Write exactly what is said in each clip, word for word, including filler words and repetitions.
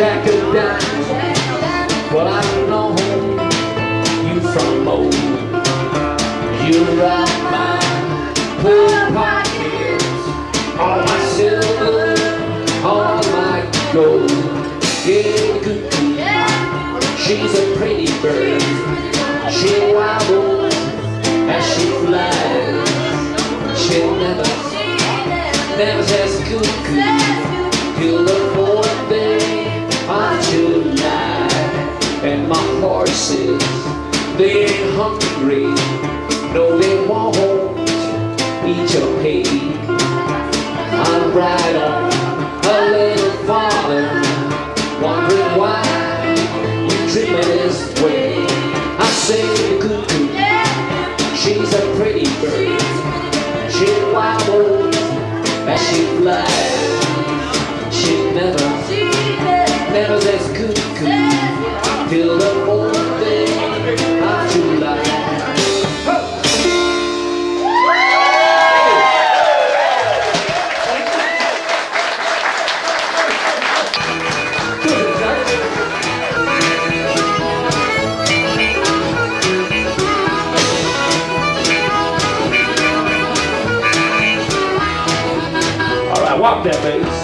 Jack of Diamonds. Well, I know you from old. You rock my poor pockets, all my silver, all my gold. Yeah, Cuckoo, she's a pretty bird. She wobbles as she flies. She never, never says cuckoo till the fourth day of July. And my horses, they ain't hungry, no they won't eat your hay. I'll ride on a little farther, wondering why you treat me this way. I say Cuckoo, she's a pretty bird. She wobbles as she flies. She never, never says cuckoo till the fourth day of July. All right, walk that bass.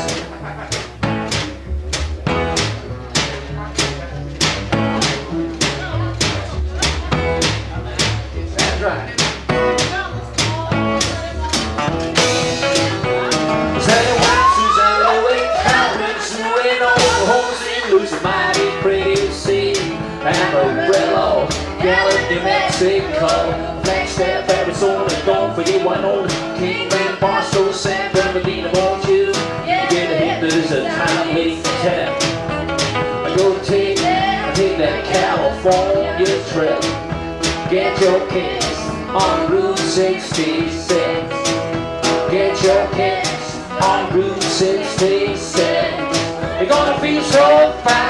Amarillo, Gallup, New Mexico, Flagstaff, Arizona, don't forget one old King, Man, Barstow, San Bernardino, won't you? Get a hit, there's a time waiting to tell. I go take, I take that California trip. Get your kicks on Route sixty-six. Get your kicks on Route sixty-six. You're gonna feel so fine.